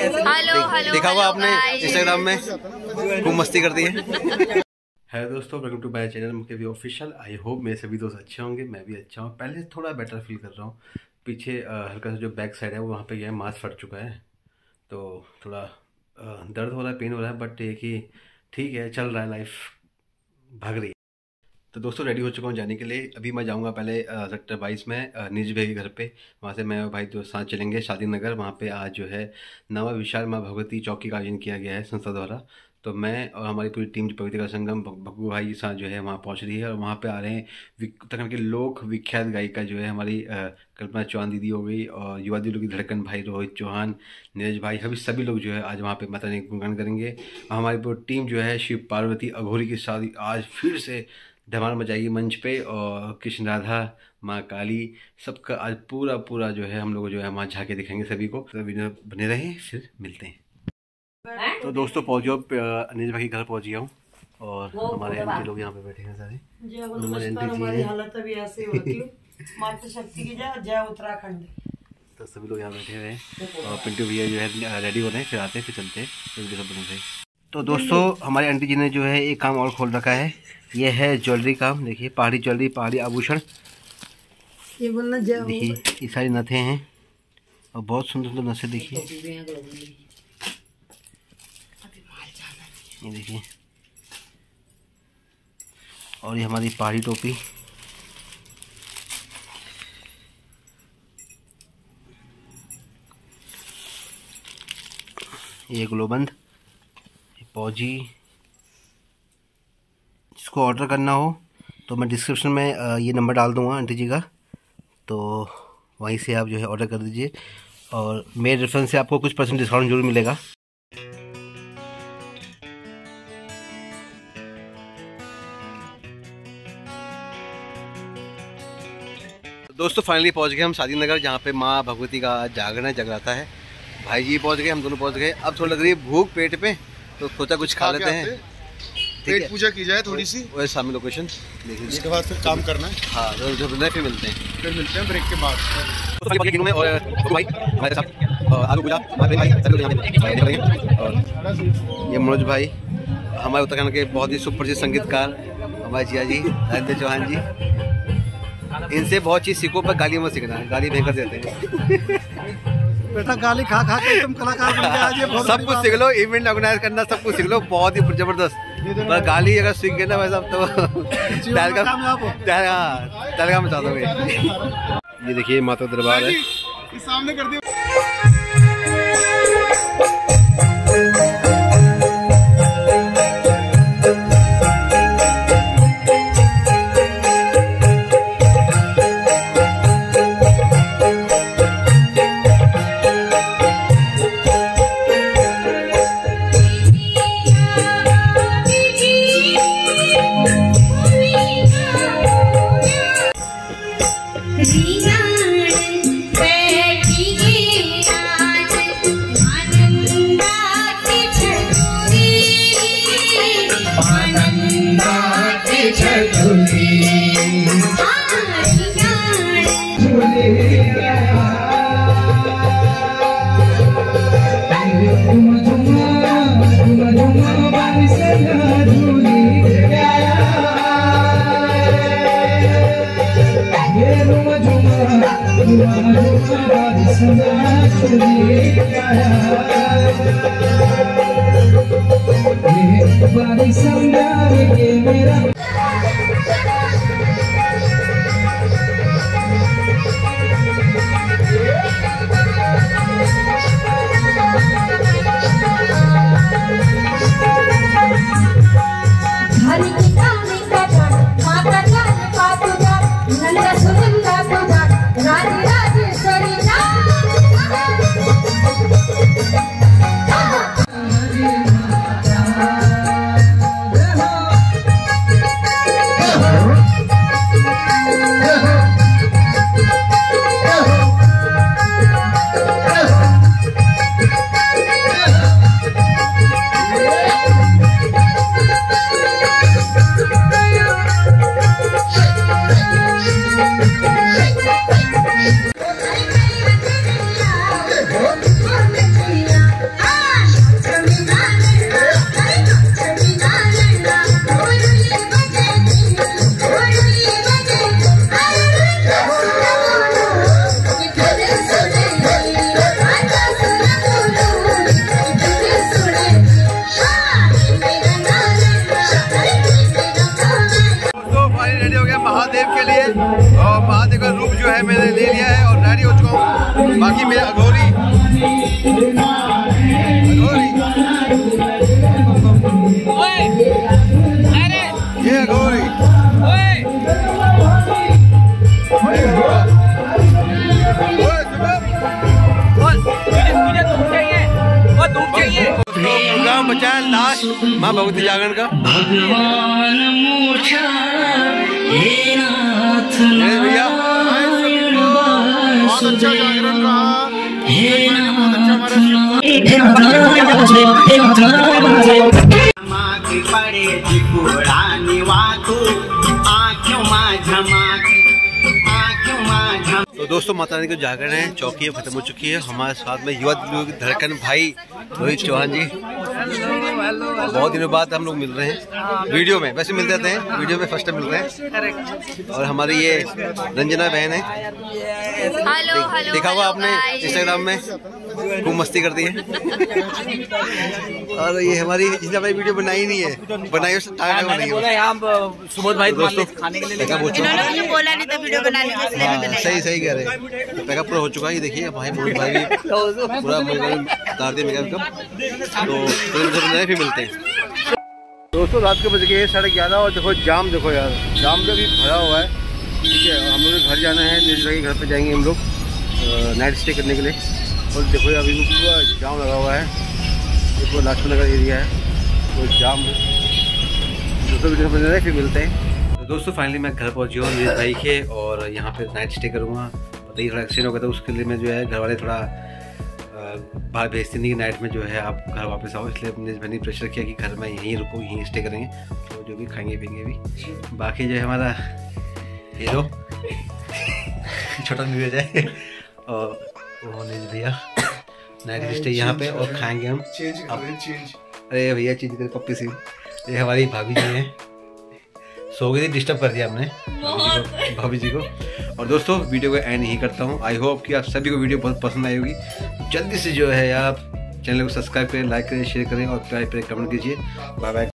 Hello देखा हुआ आपने इंस्टाग्राम में खूब मस्ती करती है। हेलो दोस्तों, welcome to my channel Muke V official. I hope मेरे सभी दोस्त अच्छे होंगे, मैं भी अच्छा हूँ। पहले थोड़ा बेटर फील कर रहा हूँ। पीछे हल्का सा जो बैक साइड है वो वहाँ पे जो है मांस फट चुका है, तो थोड़ा दर्द हो रहा है, पेन हो रहा है, बट ये कि ठीक है, चल रहा है, लाइफ भाग रही है। तो दोस्तों रेडी हो चुका हूँ जाने के लिए। अभी मैं जाऊँगा पहले सेक्टर 22 में नीरज भाई के घर पे। वहाँ से मैं और भाई दोस्त साथ चलेंगे शादी नगर। वहाँ पे आज जो है नवा विशाल माँ भगवती चौकी का आयोजन किया गया है संस्था द्वारा। तो मैं और हमारी पूरी टीम जो पवित्र संगम भग्गू भाई के साथ जो है वहाँ पहुँच रही है, और वहाँ पे आ रहे हैं उत्तराखंड के लोक विख्यात गायिका जो है हमारी कल्पना चौहान दीदी हो गई, और युवा दिलों की धड़कन भाई रोहित चौहान, नीरज भाई, सभी लोग जो है आज वहाँ पे माता रानी गुणगान करेंगे। और हमारी पूरी टीम जो है शिव पार्वती अघोरी की शादी आज फिर से धमाल मचाएगी मंच पे, और कृष्ण राधा माँ काली सबका आज पूरा जो है हम लोग जो है वहाँ झाके दिखाएंगे सभी को। तो वीडियो बने रहे, फिर मिलते हैं। तो दोस्तों पहुँच जाओ, अनिल भाई के घर पहुँच गया हूँ, और हमारे एंटी लोग यहाँ पे बैठे हैं सारे। हमारी हालत अभी ऐसी होती है। मातृ शक्ति की जय उत्तराखंड। तो सभी लोग यहाँ बैठे हुए हैं, और पिंटू भैया जो है रेडी हो रहे हैं, फिर आते हैं, फिर चलते हैं, फिर वीडियो सब बने। तो दोस्तों हमारे आंटी जी ने जो है एक काम और खोल रखा है, ये है ज्वेलरी काम। देखिए पहाड़ी ज्वेलरी, पहाड़ी आभूषण, ये बोलना देखिए ये सारी नथें हैं, और बहुत सुंदर सुंदर नथें देखिए, ये देखिए। और ये हमारी पहाड़ी टोपी, ये ग्लोबंद, पौजी। जिसको ऑर्डर करना हो तो मैं डिस्क्रिप्शन में ये नंबर डाल दूँगा आंटी जी का, तो वहीं से आप जो है ऑर्डर कर दीजिए, और मेरे रेफरेंस से आपको कुछ % डिस्काउंट जरूर मिलेगा। दोस्तों फाइनली पहुंच गए हम शादी नगर, जहाँ पे माँ भगवती का जागरण है, जगराता है। भाई जी पहुंच गए, हम दोनों पहुंच गए। अब थोड़ी लग रही है भूख पेट पे, तो सोचा कुछ खा लेते हैं, पेट पूजा की जाए थोड़ी सी, वही सामने लोकेशन देखिए। उसके बाद फिर काम करना है। हाँ जो फिर मिलते हैं ब्रेक के बाद। आलू पूजा, और ये मनोज भाई हमारे उत्तराखंड के बहुत ही सुप्रसिद्ध संगीतकार हमारे जिया जी राजेंद्र चौहान जी। इनसे बहुत चीज़ सीखो, पर गाली मत सीखना, गाली भयंकर देते हैं। बेटा गाली खा खा के तुम कलाकार बन गए आज। सब कुछ सीख लो, इवेंट ऑर्गेनाइज करना सब कुछ सीख लो, बहुत ही जबरदस्त। पर गाली अगर सीख गए ना वैसा तो तहलका मचा दोगे। ये देखिए माता दरबार है, सामने कर दिया। बैठी प्रोग्राम बचा है लास्ट माँ भगवती जागरण का। भैया बहुत अच्छा जागरण रहा। तो दोस्तों माता रानी को जागरण है, चौकी खत्म हो चुकी है। हमारे साथ में युवा धड़कन भाई रोहित चौहान जी, बहुत दिनों बाद हम लोग मिल रहे हैं वीडियो में। वैसे मिल जाते हैं वीडियो में, फर्स्ट टाइम मिल रहे हैं। और हमारी ये रंजना बहन है, देखा होगा आपने इंस्टाग्राम में, खूब मस्ती करती है। और ये हमारी जिसने भाई वीडियो बनाई नहीं है, बनाई उससे सुबोध भाई दोस्तों खाने के लिए बोला नहीं था वीडियो बनाने के लिए। सही सही कह रहे हैं, पैकअप पूरा हो चुका है। ये देखिए भाई मोहित भाई भी पूरा उतार दिया मेकअप। तो फिर मिलते हैं दोस्तों। रात के बज गए 11:30 और देखो जाम, देखो यार जाम भी भरा हुआ है। ठीक है, हम लोग घर जाना है, नीरज भाई के घर पे जाएंगे हम लोग नाइट स्टे करने के लिए। और देखो अभी पूरा जाम लगा हुआ है, देखो लाजपत नगर एरिया है, तो जाम है। दोस्तों वीडियो बने रहे, फिर मिलते हैं। तो दोस्तों फाइनली मैं घर पहुँच गया हूँ नीरज भाई के, और यहाँ पे नाइट स्टे करूँगा। पता ही थोड़ा एक्सीडेंट हो गया था, उसके लिए मैं जो है घर वाले थोड़ा बाहर भेजते नहीं कि नाइट में जो है आप घर वापस आओ, इसलिए नीरज भाई ने प्रेशर किया कि घर में यहीं रुको, यहीं स्टे करेंगे, तो जो भी खाएंगे पियेंगे भी। बाकी जो है हमारा हीरो छोटा नीरज है और वो नीरज भैया नाइट स्टे यहाँ पे, और खाएंगे हम। अरे भैया चेंज करे पप्पी से। ये हमारी भाभी जी हैं, सो गई थी, डिस्टर्ब कर दिया हमने भाभी जी को। और दोस्तों वीडियो को एंड ही करता हूँ। आई होप कि आप सभी को वीडियो बहुत पसंद आई होगी। जल्दी से जो है आप चैनल को सब्सक्राइब करें, लाइक करें, शेयर करें और प्यार करें, कमेंट कीजिए। Bye bye.